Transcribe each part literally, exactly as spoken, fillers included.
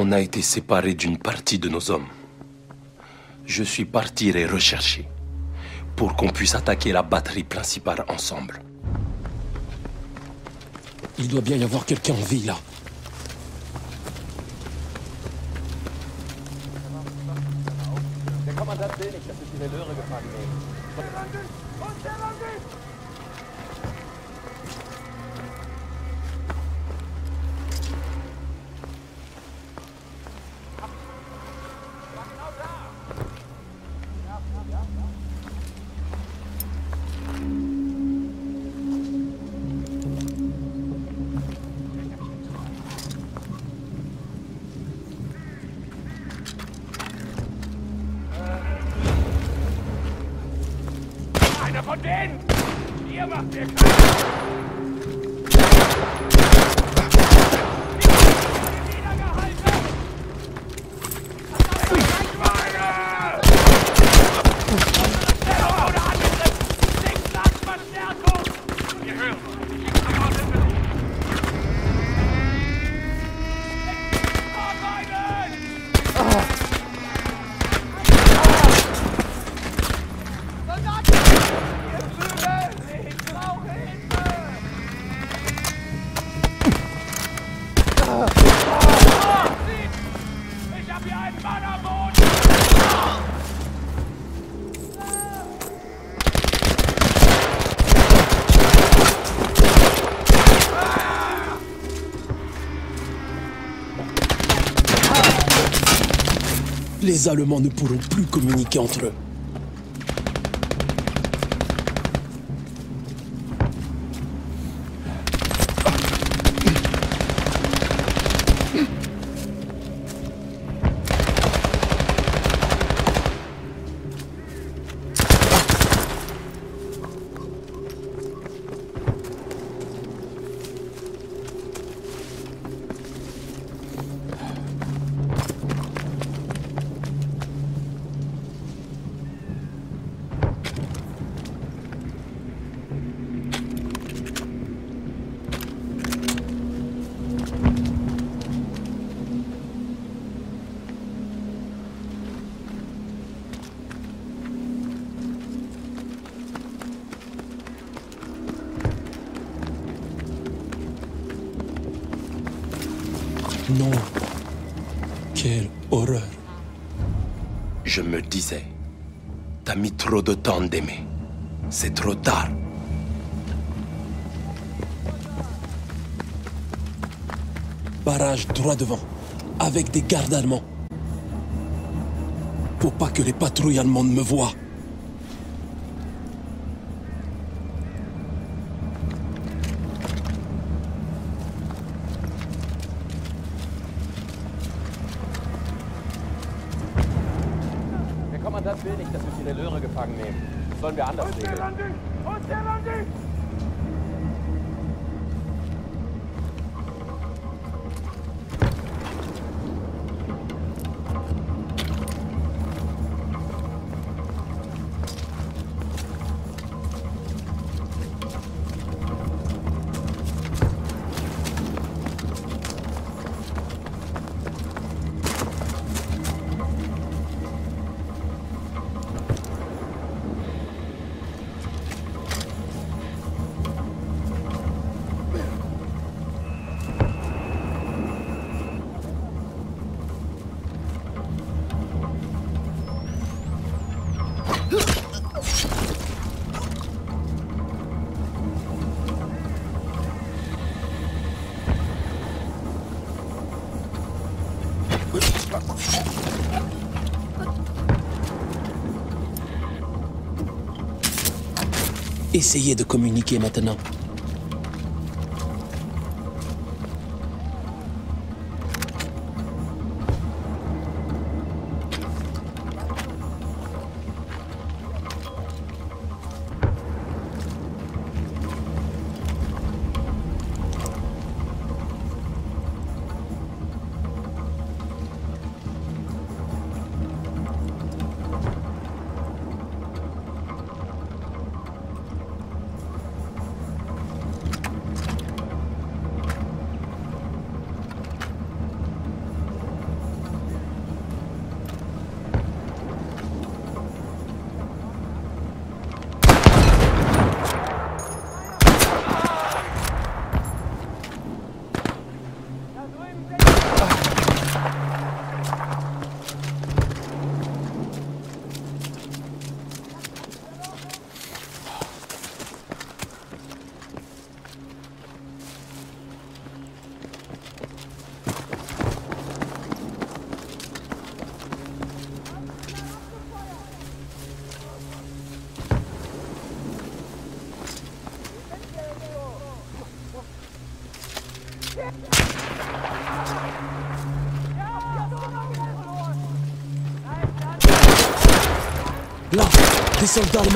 On a été séparés d'une partie de nos hommes. Je suis parti les rechercher pour qu'on puisse attaquer la batterie principale ensemble. Il doit bien y avoir quelqu'un en vie, là. Der Kommandant will nicht, dass wir die Relöre gefangen nehmen. Einer von denen! Ihr macht mir keinen! Les Allemands ne pourront plus communiquer entre eux. Non. Quelle horreur. Je me disais, t'as mis trop de temps d'aimer. C'est trop tard. Barrage droit devant, avec des gardes allemands. Pour pas que les patrouilles allemandes me voient. Der Kommandant will nicht, dass wir die Relöre gefangen nehmen. Das sollen wir anders regeln. Essayez de communiquer maintenant. Des soldats allemands.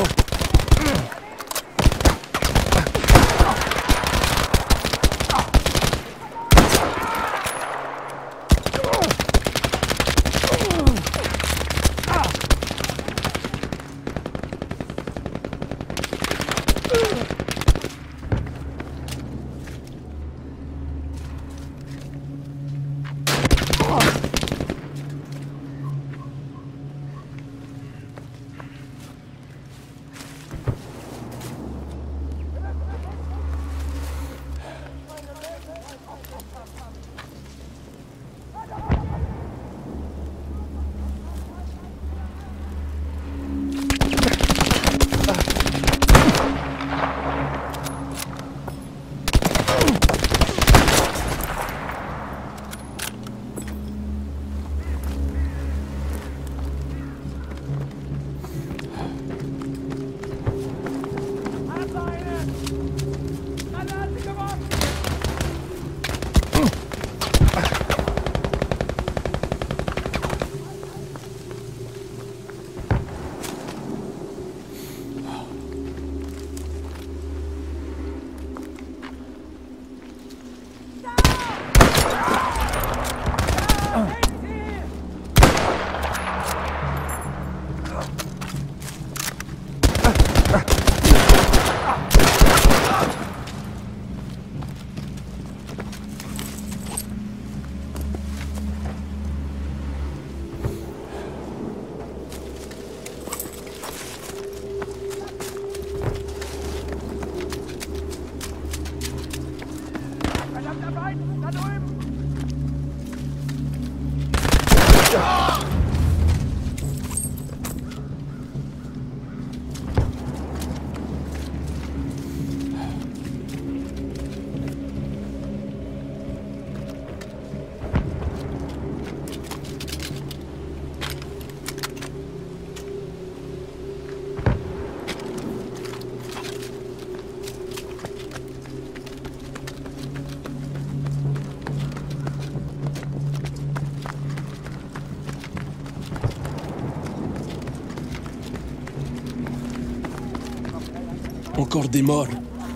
Encore des morts.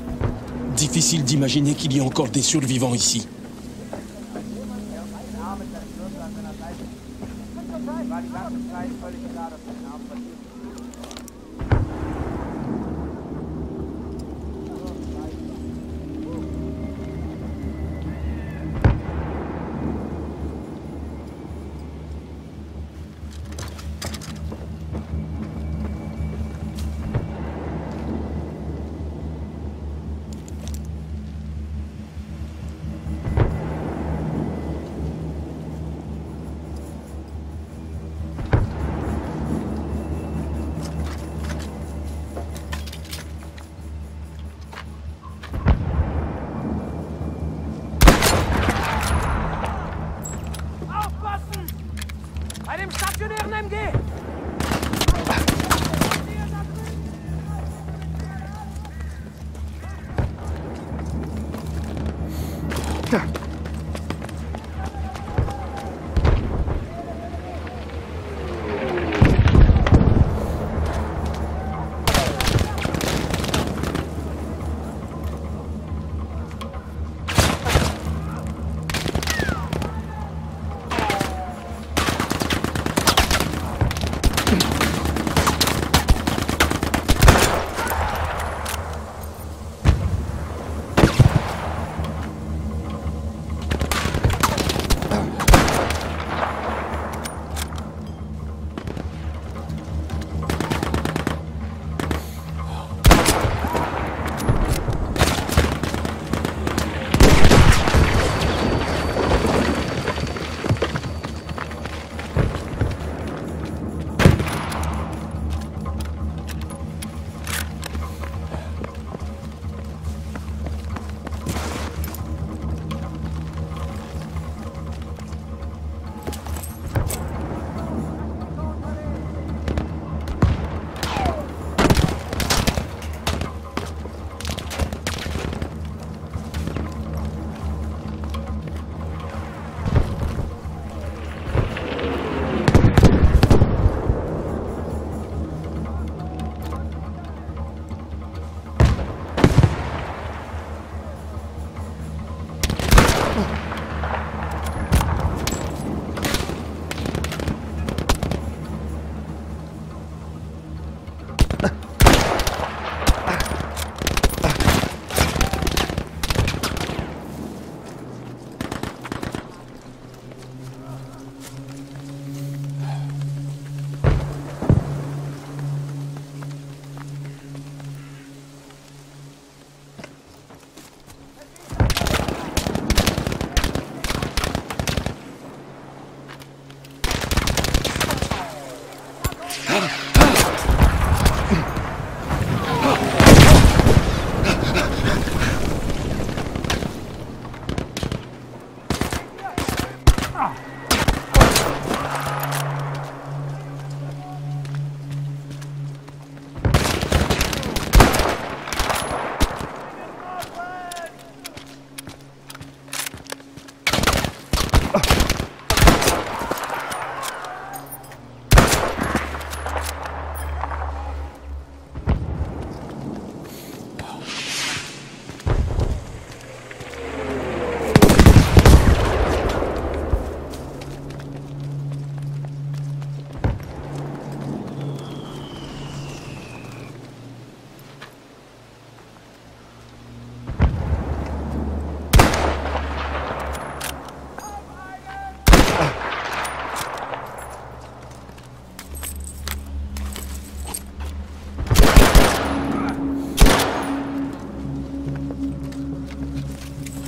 Difficile d'imaginer qu'il y ait encore des survivants ici.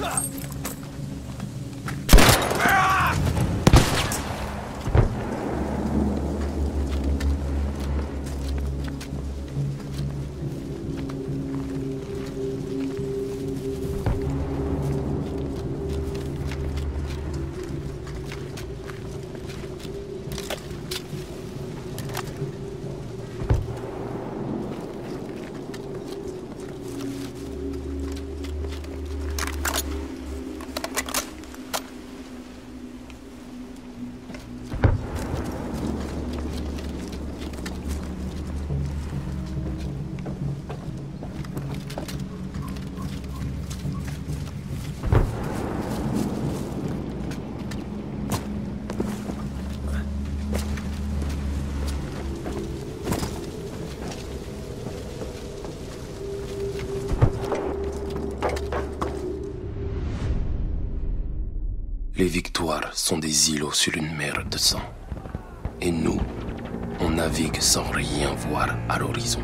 Les victoires sont des îlots sur une mer de sang. Et nous, on navigue sans rien voir à l'horizon.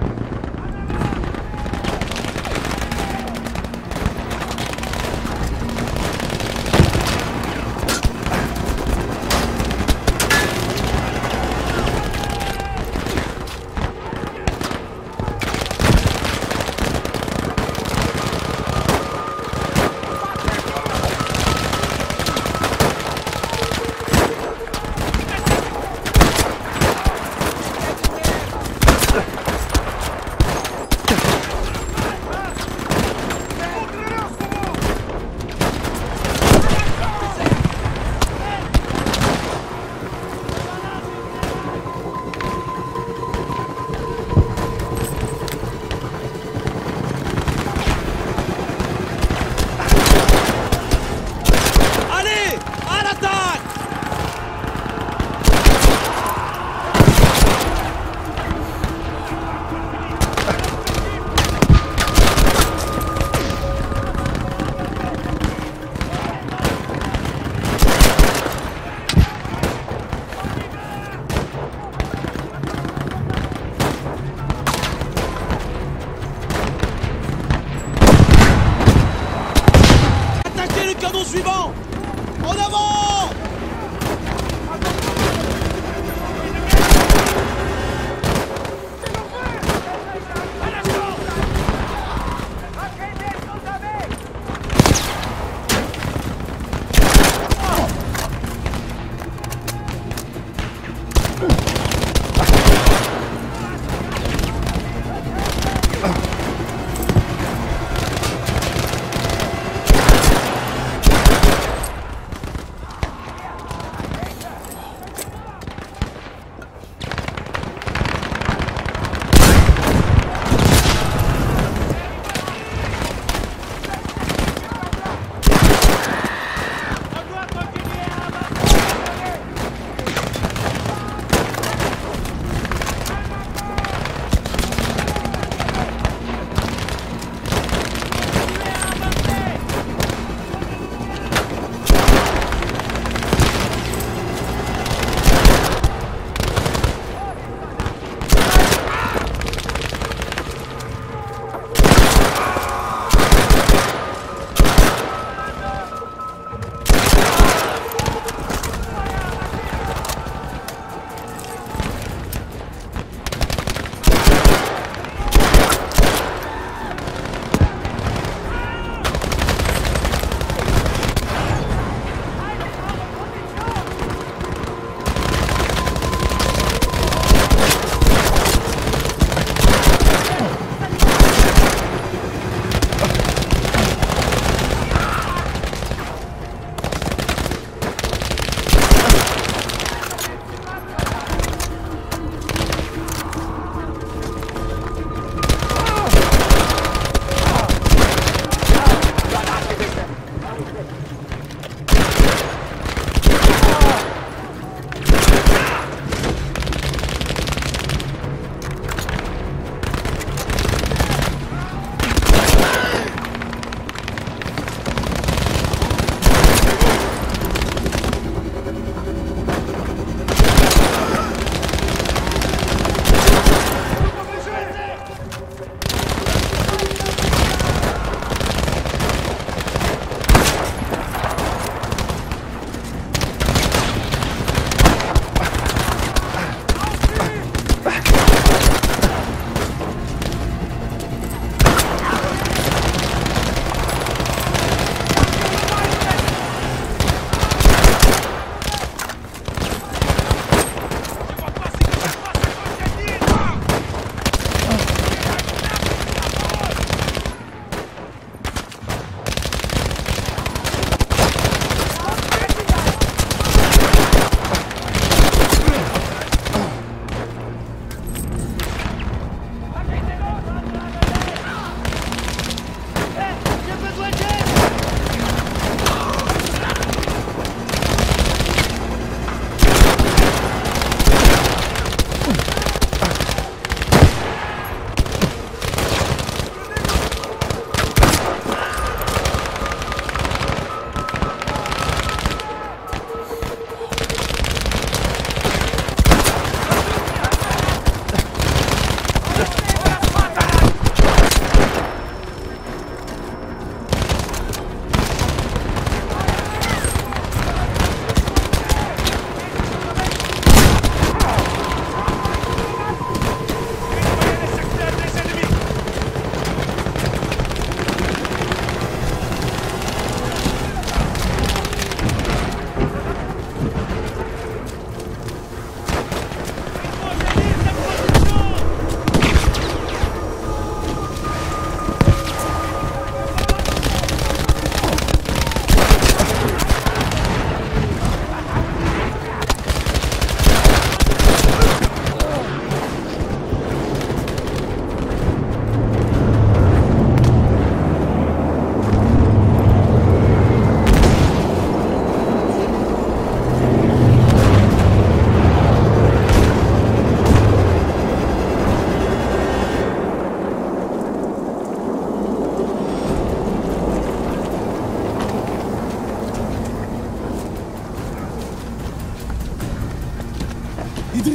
Suivant! En avant!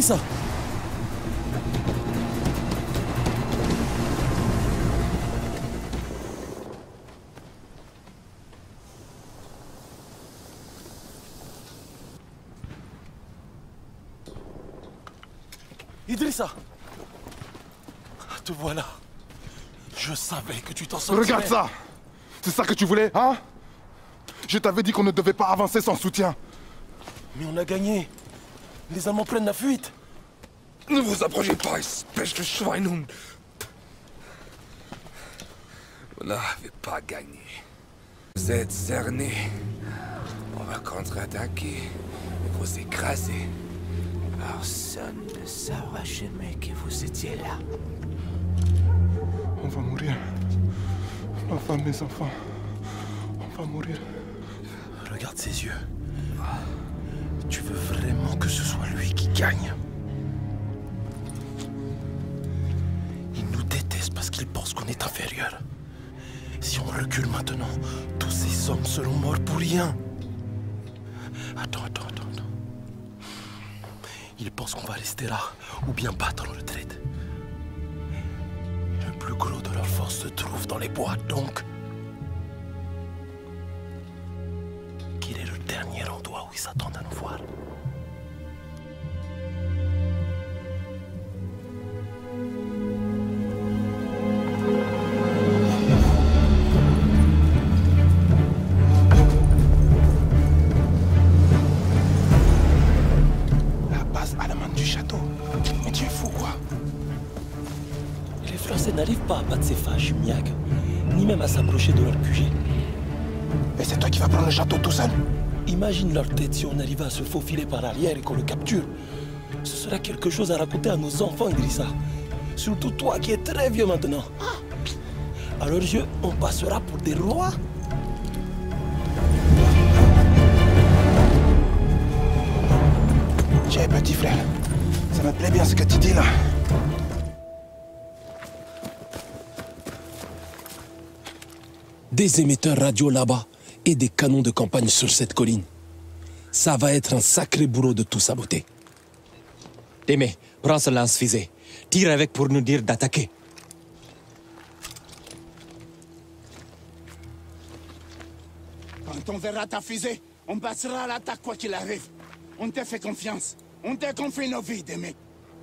Idrissa! Idrissa! Te voilà. Je savais que tu t'en sortirais. Regarde ça! C'est ça que tu voulais, hein? Je t'avais dit qu'on ne devait pas avancer sans soutien. Mais on a gagné. Les Allemands prennent la fuite. Ne vous approchez pas, espèce de Schweinhund. Vous n'avez pas gagné. Vous êtes cernés. On va contre-attaquer et vous écraser. Personne ne saura jamais que vous étiez là. On va mourir. Ma femme, mes enfants. On va mourir. Regarde ses yeux. Tu veux vraiment que ce soit lui qui gagne? Il nous déteste parce qu'il pense qu'on est inférieur. Si on recule maintenant, tous ces hommes seront morts pour rien. Attends, attends, attends, attends. Il pense qu'on va rester là, ou bien battre en retraite. Le plus gros de leur force se trouve dans les bois, donc... Quel est le dernier endroit où ils s'attendent à nous voir? La base allemande du château. Mais tu es fou, quoi? Les Français n'arrivent pas à battre ces fâches, Miag, ni même à s'approcher de leur Q G. Et c'est toi qui vas prendre le château tout seul? Imagine leur tête si on arrivait à se faufiler par arrière et qu'on le capture. Ce serait quelque chose à raconter à nos enfants, Idrissa. Surtout toi qui es très vieux maintenant. À leurs yeux, on passera pour des rois. Tiens, petit frère. Ça me plaît bien ce que tu dis là. Des émetteurs radio là-bas et des canons de campagne sur cette colline. Ça va être un sacré boulot de tout saboter. Témé, prends ce lance-fusée. Tire avec pour nous dire d'attaquer. Quand on verra ta fusée, on passera à l'attaque quoi qu'il arrive. On te fait confiance. On te confie nos vies, Témé.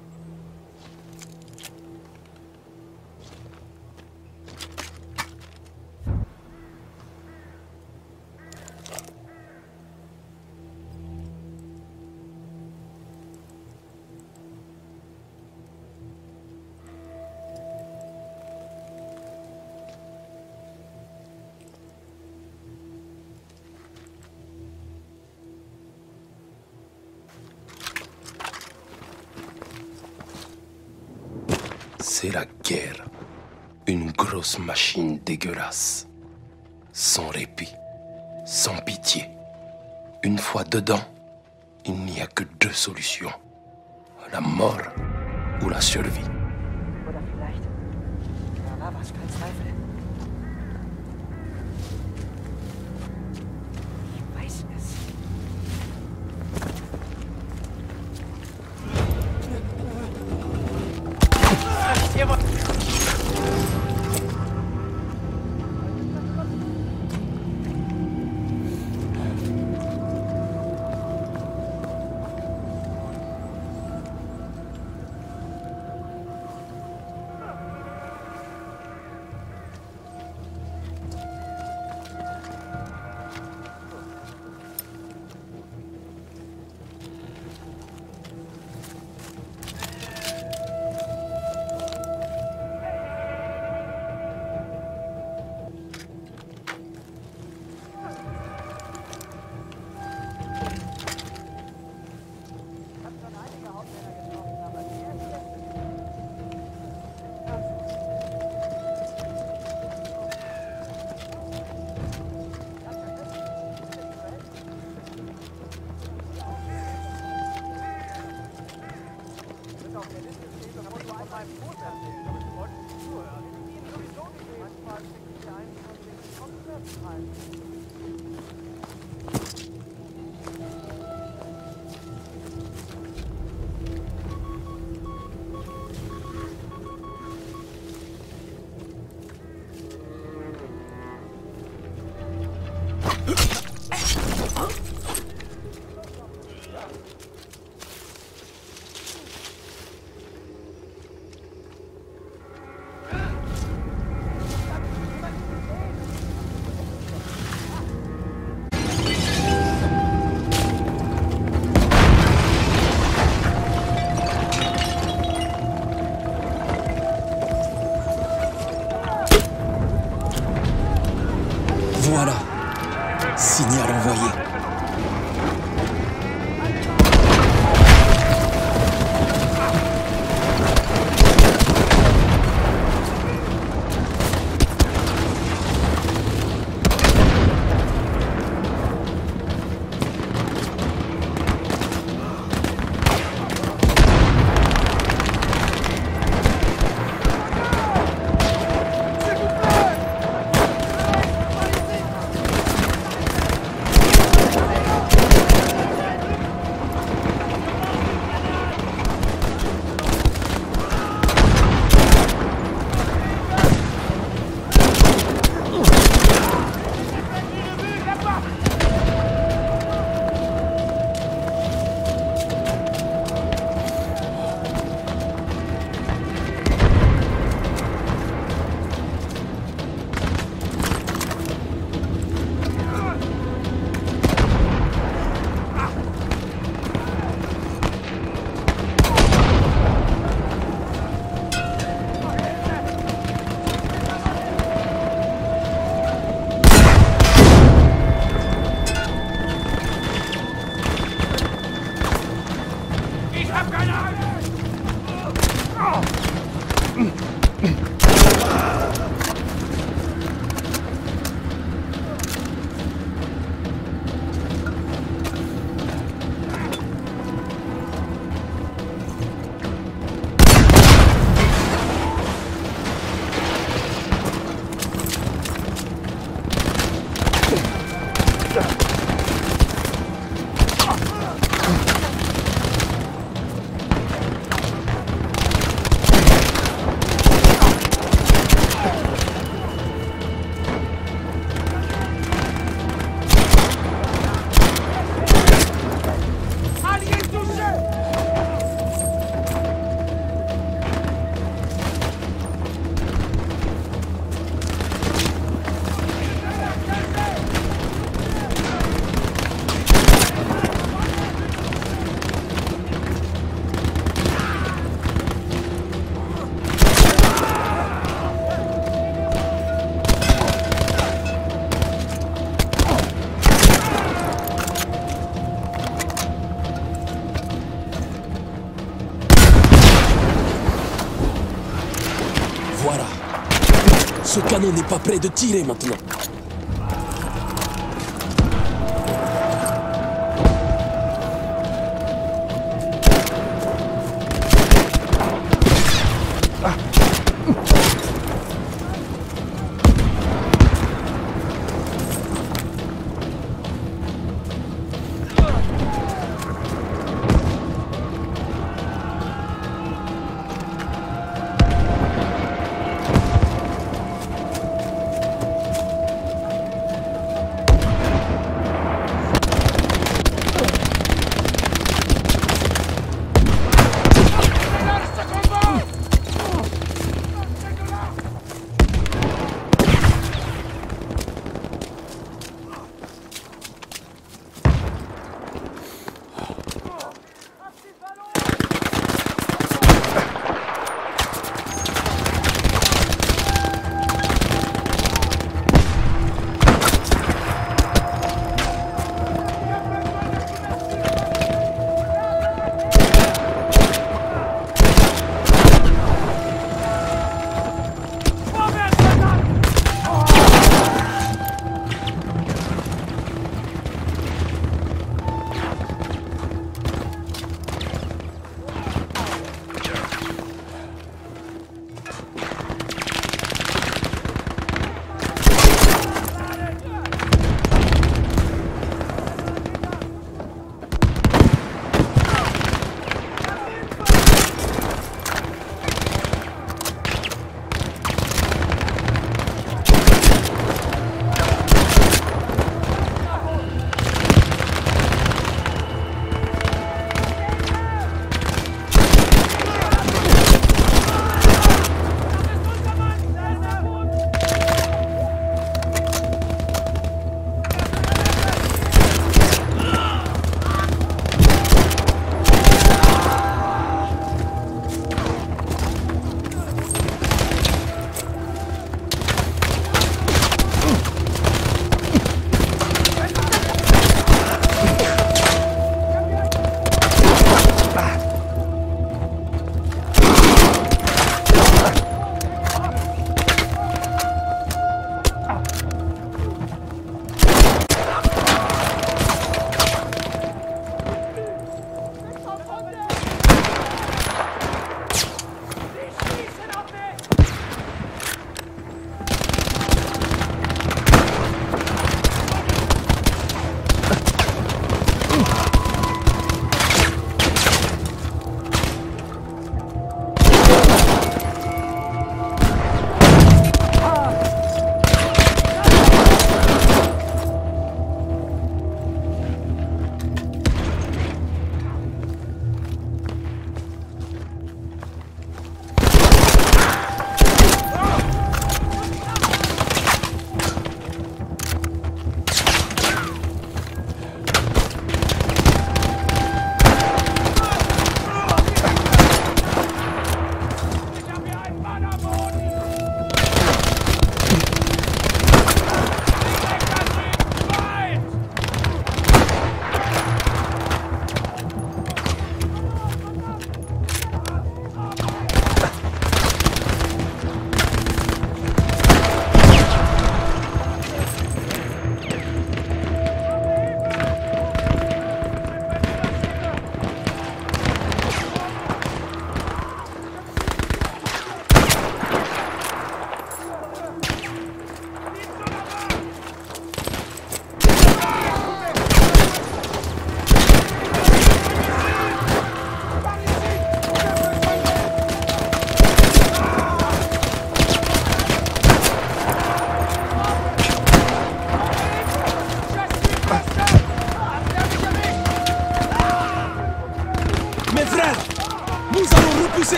C'est la guerre. Une grosse machine dégueulasse. Sans répit. Sans pitié. Une fois dedans, il n'y a que deux solutions. La mort ou la survie. Oder vielleicht. Da war was, kein Zweifel. Ich weiß es. Voilà. Signal envoyé. Voilà. Ce canon n'est pas prêt de tirer maintenant.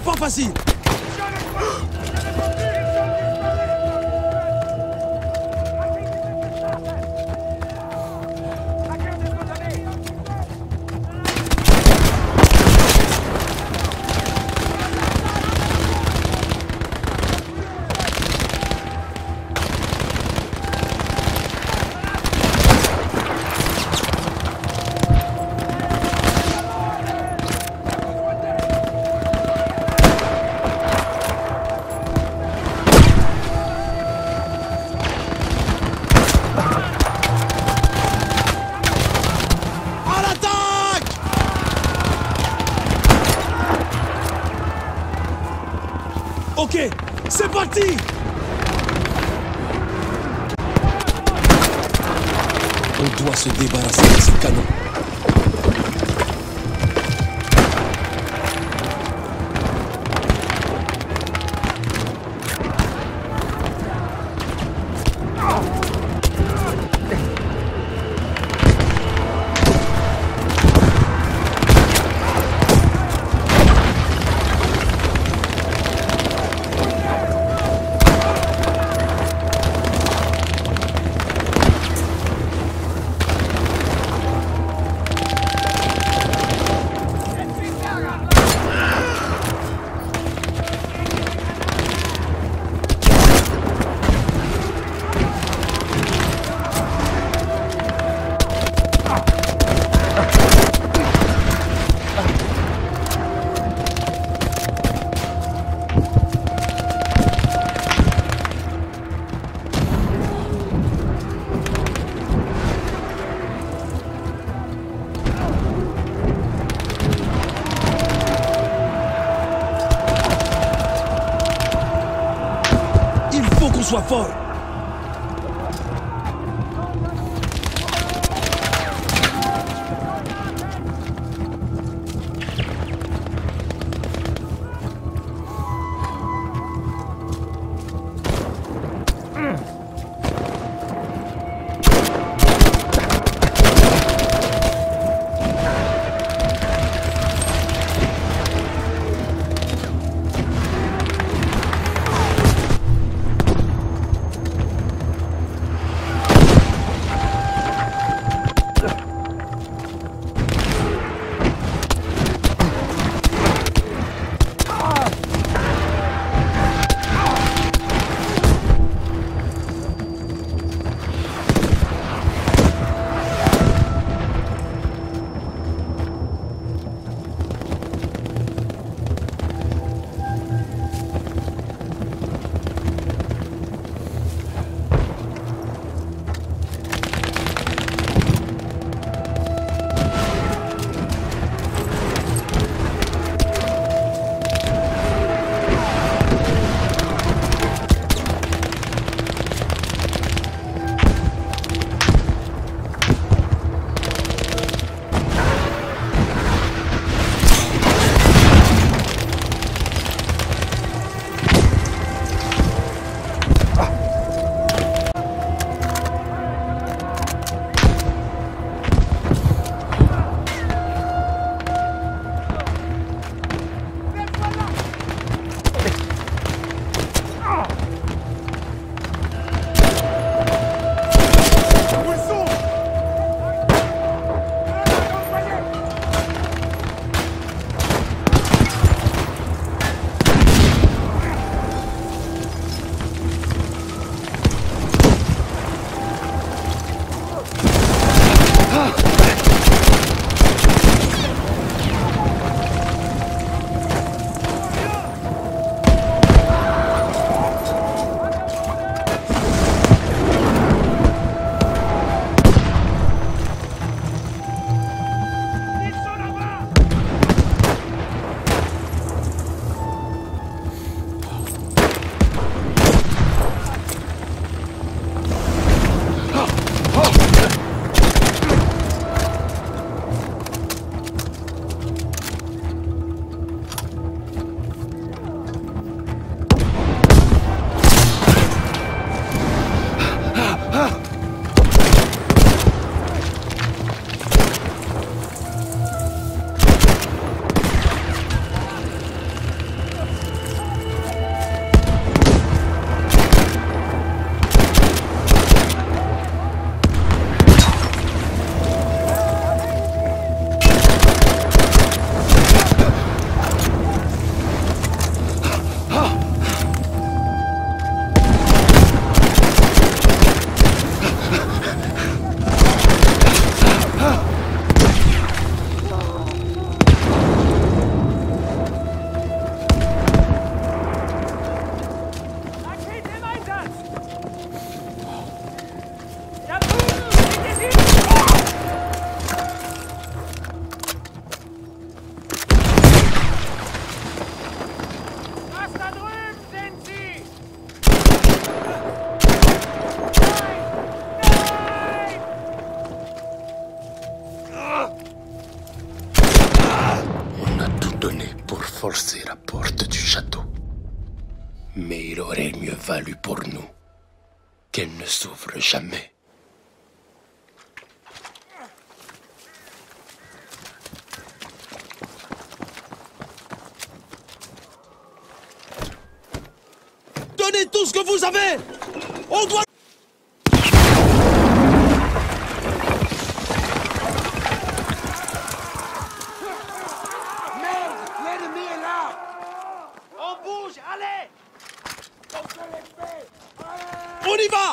pas facile. Ok, c'est parti! On doit se débarrasser de ce canon. Sois fort. forcer la porte du château. Mais il aurait mieux valu pour nous qu'elle ne s'ouvre jamais. Donnez tout ce que vous avez! On doit... Merde! L'ennemi est là! On bouge, allez! On y va!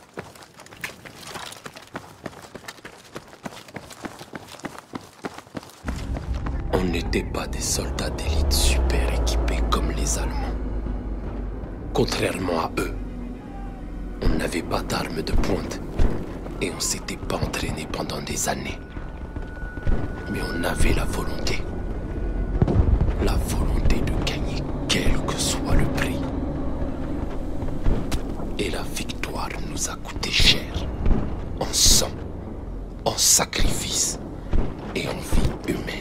On n'était pas des soldats d'élite super équipés comme les Allemands. Contrairement à eux, on n'avait pas d'armes de pointe et on s'était pas entraîné pendant des années. Mais on avait la volonté. La volonté de gagner quel que soit le prix. Et la victoire nous a coûté cher. En sang, en sacrifice et en vie humaine.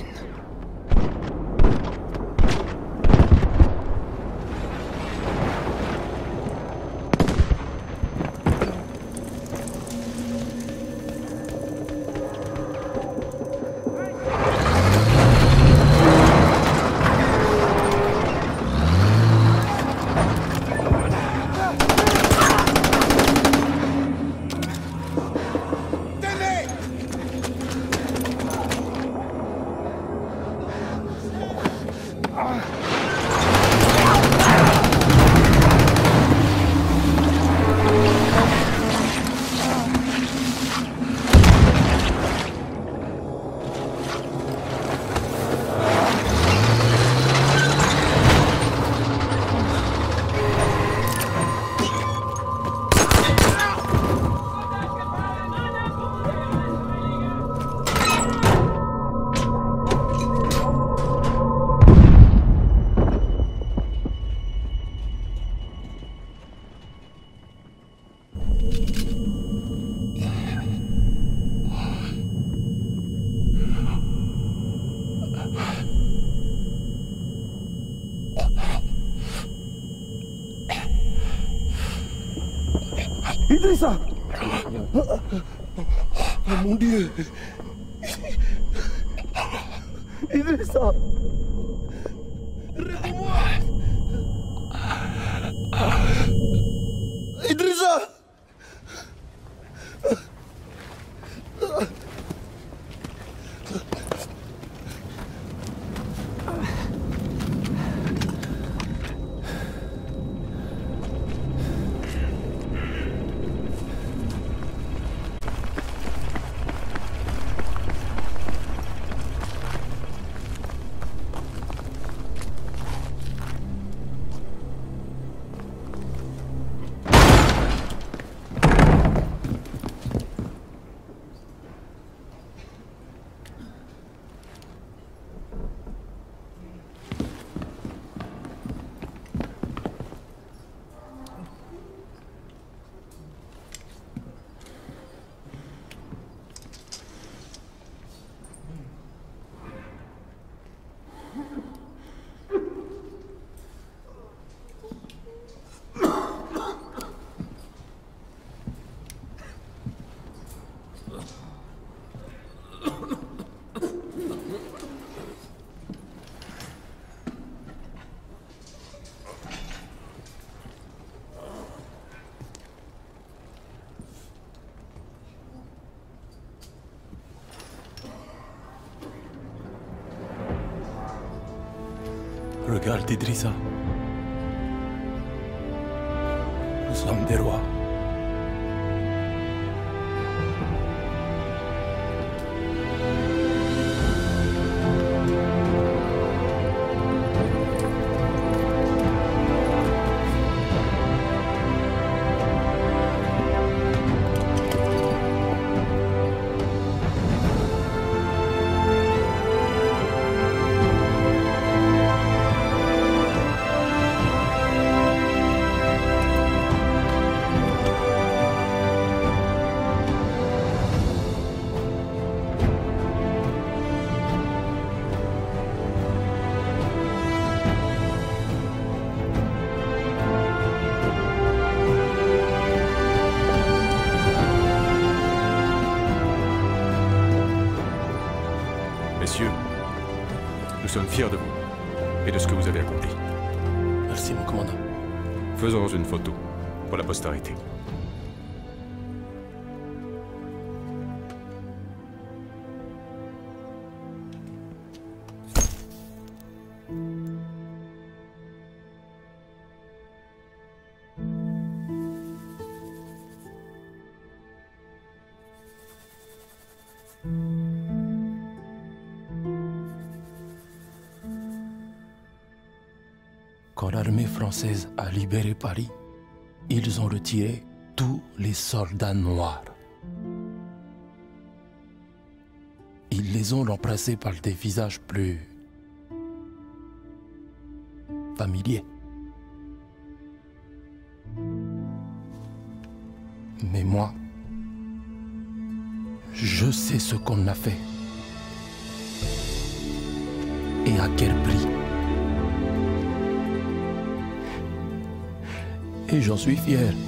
Idrissa! Oh mon Dieu! Idrissa! Réponds-moi! Idrissa! Regarde, Idrissa. Nous sommes des rois. sommes fiers de vous et de ce que vous avez accompli. Merci, mon commandant. Faisons une photo pour la postérité. Quand l'armée française a libéré Paris, ils ont retiré tous les soldats noirs. Ils les ont remplacés par des visages plus familiers. Mais moi, je sais ce qu'on a fait. Et à quel prix. Et j'en suis fier.